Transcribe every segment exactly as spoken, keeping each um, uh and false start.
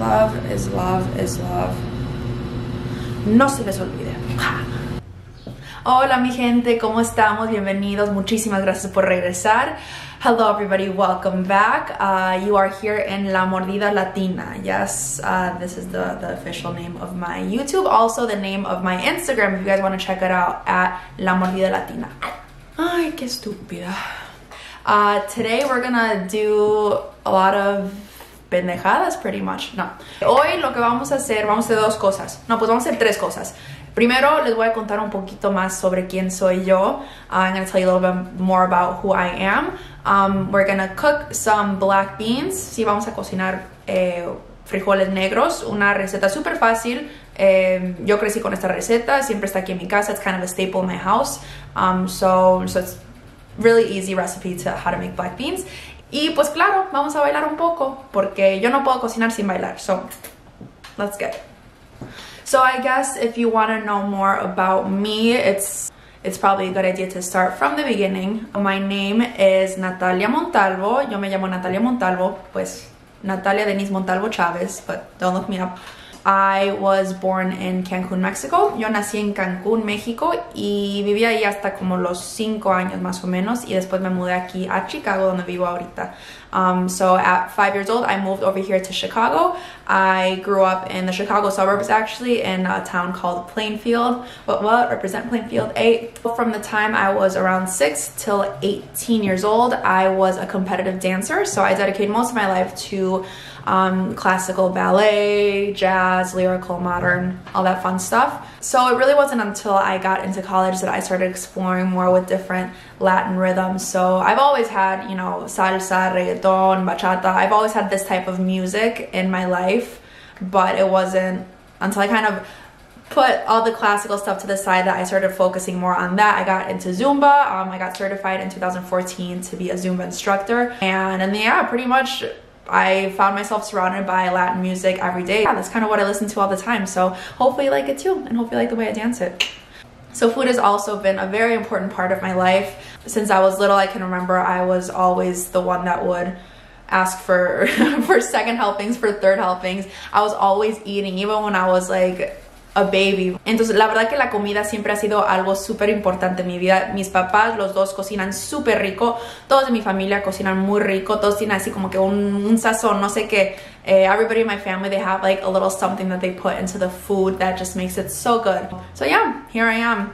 Love is love is love. No se les olvide. Hola mi gente, ¿cómo estamos? Bienvenidos, muchísimas gracias por regresar. Hello everybody, welcome back. Uh, you are here in La Mordida Latina. Yes, uh, this is the, the official name of my YouTube. Also the name of my Instagram if you guys want to check it out at La Mordida Latina. Ay, qué estúpida. Uh, today we're gonna do a lot of pendejadas pretty much. No. Hoy lo que vamos a hacer, vamos a hacer dos cosas. No, pues vamos a hacer tres cosas. Primero les voy a contar un poquito más sobre quién soy yo. Uh, I'm going to tell you a little bit more about who I am. Um, we're going to cook some black beans. Sí, vamos a cocinar eh, frijoles negros. Una receta súper fácil. Eh, yo crecí con esta receta. Siempre está aquí en mi casa. It's kind of a staple in my house. Um, so, so it's really easy recipe to how to make black beans. Y pues claro, vamos a bailar un poco. Porque yo no puedo cocinar sin bailar. So, let's get it. So I guess if you want to know more about me, it's it's probably a good idea to start from the beginning. My name is Natalia Montalvo. Yo me llamo Natalia Montalvo, pues Natalia Denise Montalvo Chavez, but don't look me up. I was born in Cancún, Mexico. Yo nací en Cancún, México y viví ahí hasta como los cinco años más o menos y después me mudé aquí a Chicago donde vivo ahorita. Um, so at five years old, I moved over here to Chicago. I grew up in the Chicago suburbs actually in a town called Plainfield. What, what? Represent Plainfield, eight. From the time I was around six till eighteen years old, I was a competitive dancer. So I dedicated most of my life to um, classical ballet, jazz, lyrical, modern, all that fun stuff. So it really wasn't until I got into college that I started exploring more with different Latin rhythms. So I've always had, you know, salsa, reggaeton, bachata. I've always had this type of music in my life, but it wasn't until I kind of put all the classical stuff to the side that I started focusing more on that. I got into Zumba. Um, I got certified in two thousand fourteen to be a Zumba instructor. And, and yeah, pretty much I found myself surrounded by Latin music every day. Yeah, that's kind of what I listen to all the time. So hopefully you like it too, and hopefully you like the way I dance it. So food has also been a very important part of my life. Since I was little, I can remember I was always the one that would ask for, for second helpings, for third helpings. I was always eating, even when I was like a baby. Entonces la verdad que la comida siempre ha sido algo súper importante en mi vida. Mis papás, los dos cocinan súper rico. Todos de mi familia cocinan muy rico. Todos tienen así como que un, un sazón, no sé qué. Uh, everybody in my family, they have like a little something that they put into the food that just makes it so good. So yeah, here I am.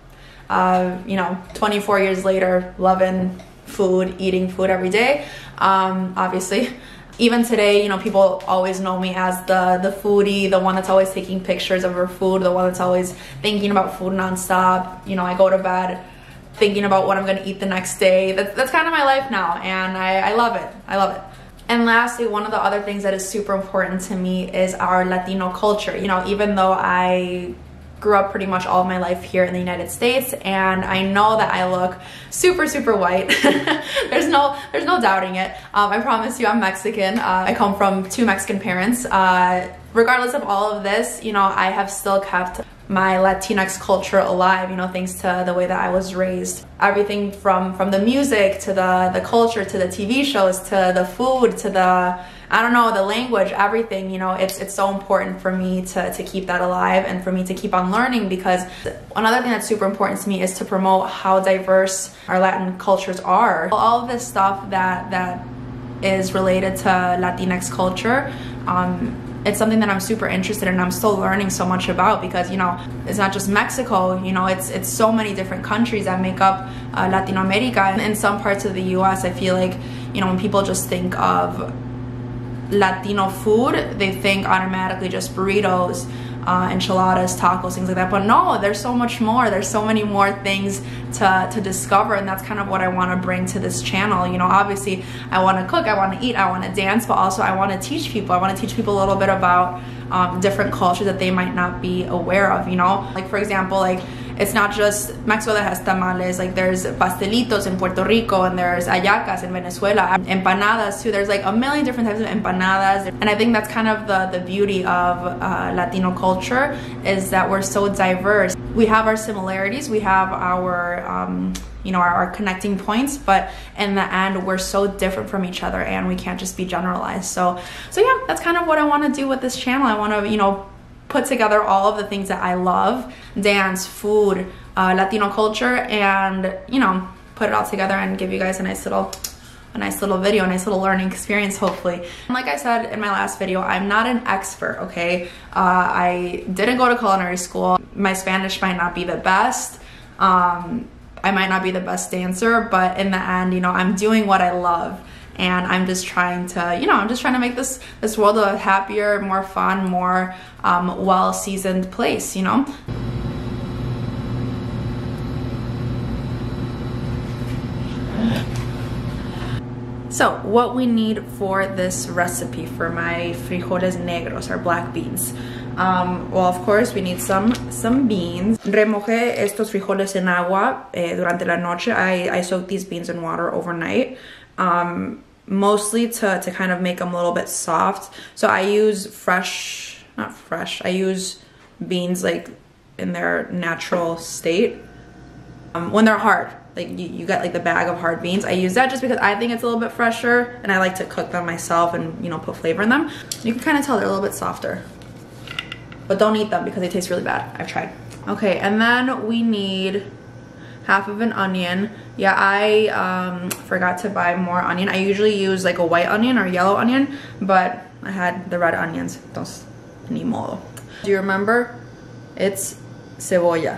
Uh, you know, twenty-four years later, loving food, eating food every day. Um, obviously. Even today, you know, people always know me as the, the foodie, the one that's always taking pictures of her food, the one that's always thinking about food nonstop. You know, I go to bed thinking about what I'm going to eat the next day. That's, that's kind of my life now, and I, I love it. I love it. And lastly, one of the other things that is super important to me is our Latino culture. You know, even though I grew up pretty much all of my life here in the United States, and I know that I look super super white. there's no there's no doubting it. um, I promise you I'm Mexican. uh, I come from two Mexican parents. Uh, regardless of all of this, you know, I have still kept my Latinx culture alive, you know, thanks to the way that I was raised. Everything from from the music to the the culture to the T V shows to the food to the, I don't know, the language, everything, you know, it's it's so important for me to, to keep that alive and for me to keep on learning, because another thing that's super important to me is to promote how diverse our Latin cultures are. All of this stuff that that is related to Latinx culture, um, it's something that I'm super interested in. I'm still learning so much about, because, you know, it's not just Mexico, you know, it's it's so many different countries that make up uh, Latin America. And in some parts of the U S, I feel like, you know, when people just think of Latino food, they think automatically just burritos, uh, enchiladas, tacos, things like that. But no, there's so much more. There's so many more things to, to discover, and that's kind of what I want to bring to this channel. You know, obviously I want to cook, I want to eat, I want to dance, but also I want to teach people. I want to teach people a little bit about um, different cultures that they might not be aware of, you know? Like, for example, like, it's not just Mexico that has tamales. Like, there's pastelitos in Puerto Rico, and there's hallacas in Venezuela, empanadas too. There's like a million different types of empanadas, and I think that's kind of the the beauty of uh, Latino culture, is that we're so diverse. We have our similarities, we have our um, you know, our, our connecting points, but in the end, we're so different from each other and we can't just be generalized. So, so yeah, that's kind of what I want to do with this channel. I want to, you know, put together all of the things that I love, dance, food, uh, Latino culture, and, you know, put it all together and give you guys a nice little a nice little video, a nice little learning experience, hopefully. And like I said in my last video, I'm not an expert, okay? Uh, I didn't go to culinary school. My Spanish might not be the best. Um, I might not be the best dancer, but in the end, you know, I'm doing what I love. And I'm just trying to, you know, I'm just trying to make this, this world a happier, more fun, more um, well-seasoned place, you know? So what we need for this recipe for my frijoles negros, or black beans. Um, well, of course, we need some some beans. Remojé estos frijoles en agua eh, durante la noche. I, I soaked these beans in water overnight, um, mostly to, to kind of make them a little bit soft. So I use fresh, not fresh, I use beans like in their natural state. Um, when they're hard, like you, you get like the bag of hard beans. I use that just because I think it's a little bit fresher and I like to cook them myself and, you know, put flavor in them. You can kind of tell they're a little bit softer. But don't eat them because they taste really bad. I've tried. Okay, and then we need half of an onion. Yeah, I um, forgot to buy more onion. I usually use like a white onion or yellow onion, but I had the red onions. Entonces, ni modo. Do you remember? It's cebolla.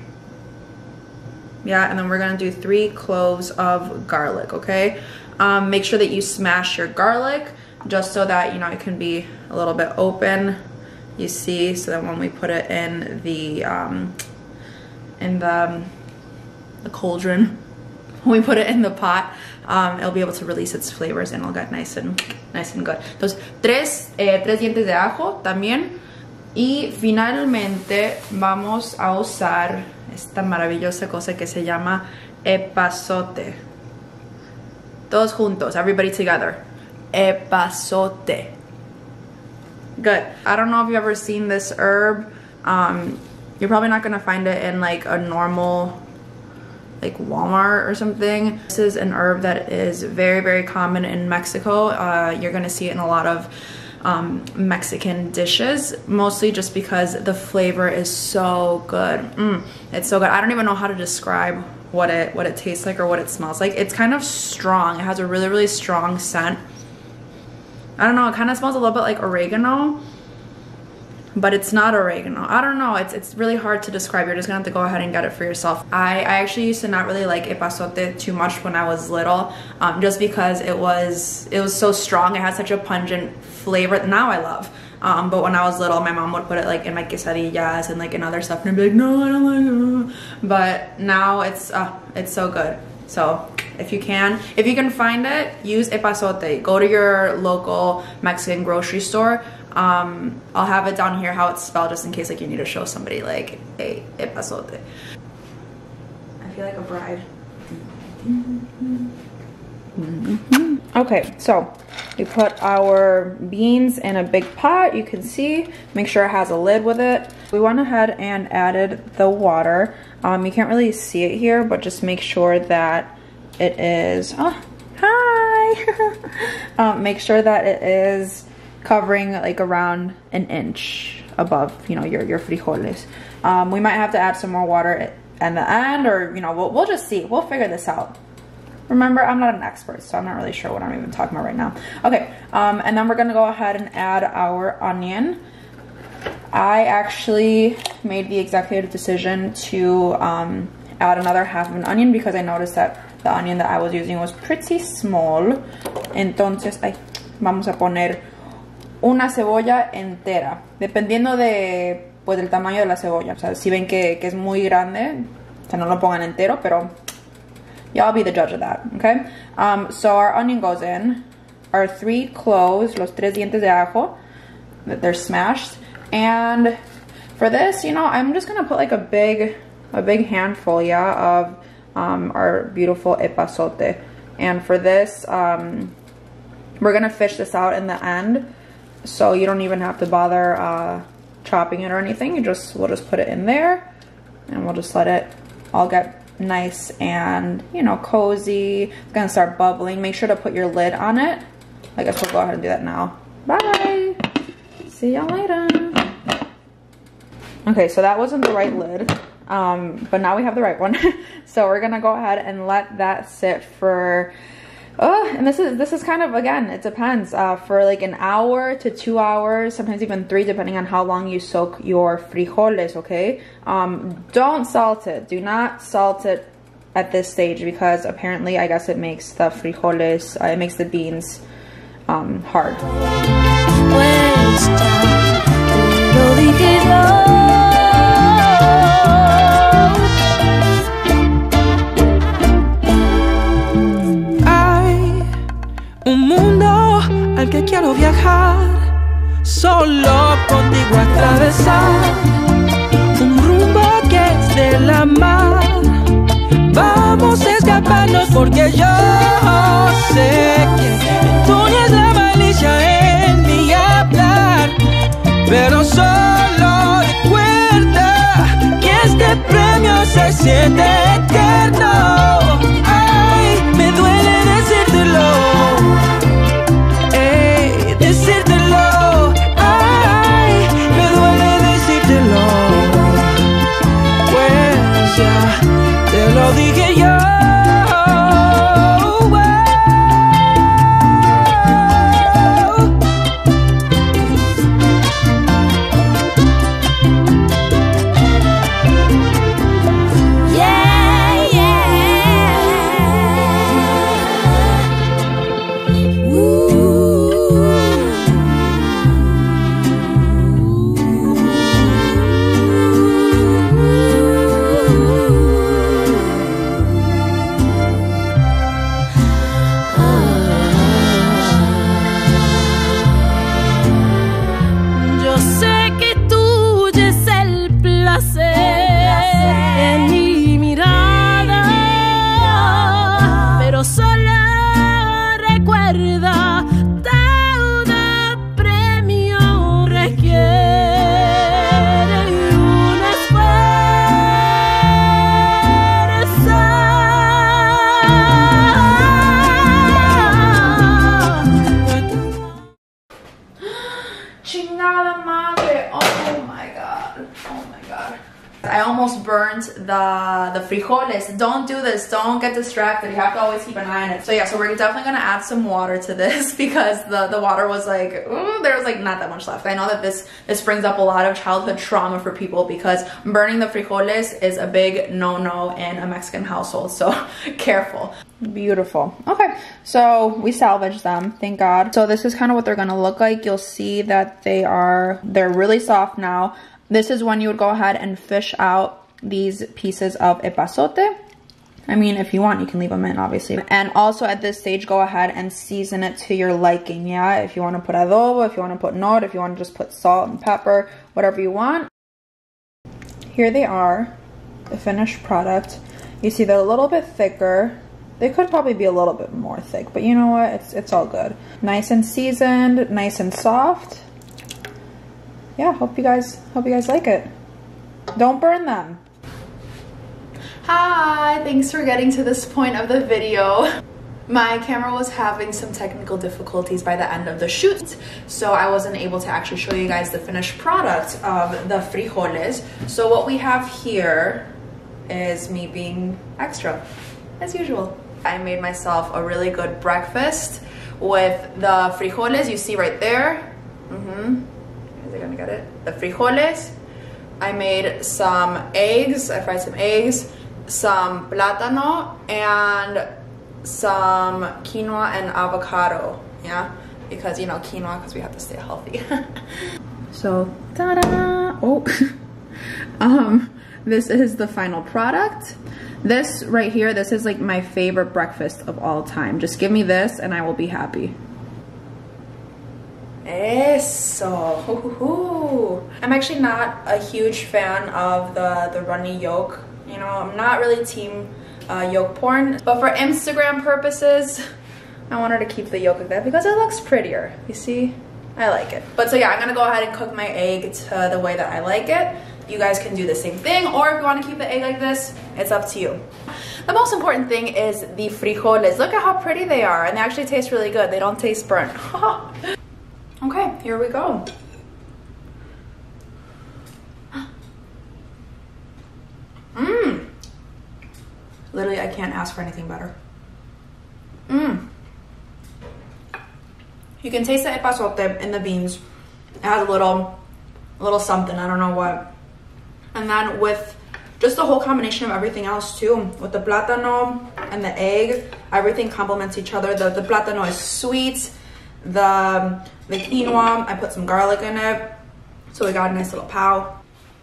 Yeah, and then we're gonna do three cloves of garlic, okay? Um, make sure that you smash your garlic just so that, you know, it can be a little bit open, you see, so that when we put it in the, um, in the, um, the cauldron, when we put it in the pot, um, it'll be able to release its flavors and it'll get nice and, nice and good. Entonces, tres, eh, tres dientes de ajo también. Y finalmente vamos a usar esta maravillosa cosa que se llama epazote. Todos juntos, everybody together. Epazote. Good. I don't know if you've ever seen this herb. Um, you're probably not gonna find it in like a normal, like Walmart or something. This is an herb that is very, very common in Mexico. Uh, you're gonna see it in a lot of Um, Mexican dishes, mostly just because the flavor is so good. Mm, it's so good. I don't even know how to describe what it what it tastes like or what it smells like. It's kind of strong. It has a really, really strong scent. I don't know, it kind of smells a little bit like oregano, but it's not oregano. I don't know, it's it's really hard to describe. You're just gonna have to go ahead and get it for yourself. I, I actually used to not really like epazote too much when I was little, um, just because it was it was so strong. It had such a pungent flavor. Now I love. Um, but when I was little, my mom would put it like in my quesadillas and like in other stuff, and I'd be like, no, I don't like it. But now it's uh, it's so good. So if you can, if you can find it, use epazote. Go to your local Mexican grocery store. Um, I'll have it down here how it's spelled just in case like you need to show somebody like, hey, epazote. I feel like a bride. Okay, so we put our beans in a big pot. You can see, make sure it has a lid with it. We went ahead and added the water. Um, you can't really see it here, but just make sure that it is, oh, hi! um, make sure that it is covering like around an inch above, you know, your, your frijoles. Um, we might have to add some more water at the end, or, you know, we'll, we'll just see. We'll figure this out. Remember, I'm not an expert, so I'm not really sure what I'm even talking about right now. Okay, um, and then we're gonna go ahead and add our onion. I actually made the executive decision to um, add another half of an onion because I noticed that the onion that I was using was pretty small. Entonces, ay, vamos a poner una cebolla entera, dependiendo de, pues, del tamaño de la cebolla. O sea, si ven que, que es muy grande, o sea, no lo pongan entero, pero y'all be the judge of that, okay? Um, so our onion goes in, our three cloves, los tres dientes de ajo, they're smashed. And for this, you know, I'm just gonna put like a big, a big handful, yeah, of um, our beautiful epazote. And for this, um, we're gonna fish this out in the end, so you don't even have to bother uh, chopping it or anything. You just, we'll just put it in there, and we'll just let it all get nice and, you know, cozy. It's gonna start bubbling. Make sure to put your lid on it. I guess we'll go ahead and do that now. Bye. See y'all later. Okay, so that wasn't the right lid, um, but now we have the right one. So we're gonna go ahead and let that sit for, oh, and this is this is kind of, again, it depends, uh, for like an hour to two hours, sometimes even three, depending on how long you soak your frijoles. Okay, um, don't salt it. Do not salt it at this stage because apparently, I guess it makes the frijoles, uh, it makes the beans um, hard. Al que quiero viajar, solo contigo atravesar un rumbo que es de la mar. Vamos a escaparnos porque yo sé que tú tienes la malicia en mi hablar, pero solo recuerda que este premio se siente eterno. Ay, me duele decírtelo. Decírtelo, ay, me duele decírtelo, pues ya te lo dije yo. I almost burnt the, the frijoles. Don't do this. Don't get distracted. You have to always keep an eye on it. So yeah, so we're definitely going to add some water to this because the, the water was like, ooh, there was like not that much left. I know that this, this brings up a lot of childhood trauma for people because burning the frijoles is a big no-no in a Mexican household. So careful. Beautiful. Okay, so we salvaged them, thank God. So this is kind of what they're going to look like. You'll see that they are, they're really soft now. This is when you would go ahead and fish out these pieces of epazote. I mean, if you want, you can leave them in, obviously. And also at this stage, go ahead and season it to your liking, yeah? If you want to put adobo, if you want to put nor, if you want to just put salt and pepper, whatever you want. Here they are, the finished product. You see they're a little bit thicker. They could probably be a little bit more thick, but you know what? It's, it's all good. Nice and seasoned, nice and soft. Yeah, hope you guys hope you guys like it. Don't burn them. Hi, thanks for getting to this point of the video. My camera was having some technical difficulties by the end of the shoot, so I wasn't able to actually show you guys the finished product of the frijoles. So what we have here is me being extra, as usual. I made myself a really good breakfast with the frijoles you see right there. Mm-hmm. Is it gonna get it? The frijoles. I made some eggs. I fried some eggs, some plátano, and some quinoa and avocado. Yeah, because you know quinoa, because we have to stay healthy. So, ta-da! Oh, um, this is the final product. This right here, this is like my favorite breakfast of all time. Just give me this, and I will be happy. Eso. I'm actually not a huge fan of the, the runny yolk. You know, I'm not really team uh, yolk porn. But for Instagram purposes, I wanted to keep the yolk like that because it looks prettier. You see? I like it. But so yeah, I'm gonna go ahead and cook my egg to the way that I like it. you guys can do the same thing, or if you want to keep the egg like this, it's up to you. The most important thing is the frijoles. Look at how pretty they are, and they actually taste really good. They don't taste burnt. Okay, here we go. Mmm. Literally, I can't ask for anything better. Mmm. You can taste the epazote in the beans. It has a little, a little something, I don't know what. And then with just the whole combination of everything else too, with the plátano and the egg, everything complements each other. The, the plátano is sweet. The, the quinoa, I put some garlic in it. So we got a nice little pow.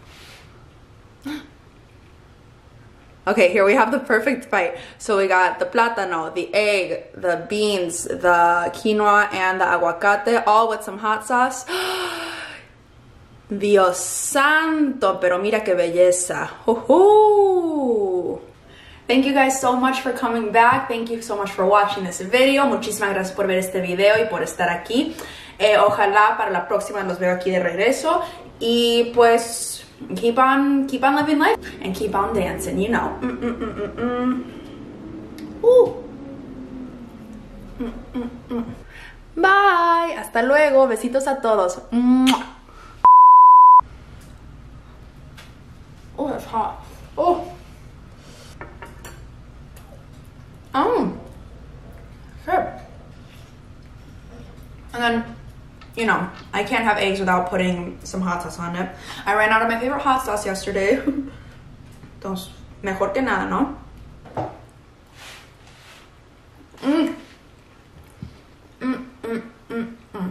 Okay, here we have the perfect bite. So we got the plátano, the egg, the beans, the quinoa, and the aguacate, all with some hot sauce. Dios santo, pero mira que belleza. Hoo-hoo. Thank you guys so much for coming back. Thank you so much for watching this video. Muchísimas gracias por ver este video y por estar aquí. Eh, ojalá para la próxima los veo aquí de regreso. Y pues, keep on, keep on living life and keep on dancing, you know. Mm, mm, mm, mm, mm. Uh. Mm, mm, mm. Bye. Hasta luego. Besitos a todos. Mwah. Oh, that's hot. Oh. Oh. Sure. And then, you know, I can't have eggs without putting some hot sauce on it. I ran out of my favorite hot sauce yesterday. Entonces, mejor que nada, ¿no? Mm. Mm, mm, mm, mm,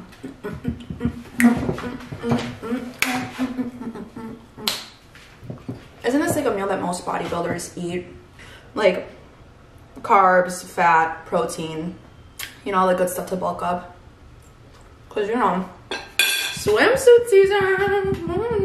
mm. Isn't this like a meal that most bodybuilders eat? Like carbs, fat, protein, you know, all the good stuff to bulk up. Cause you know, swimsuit season. Mm.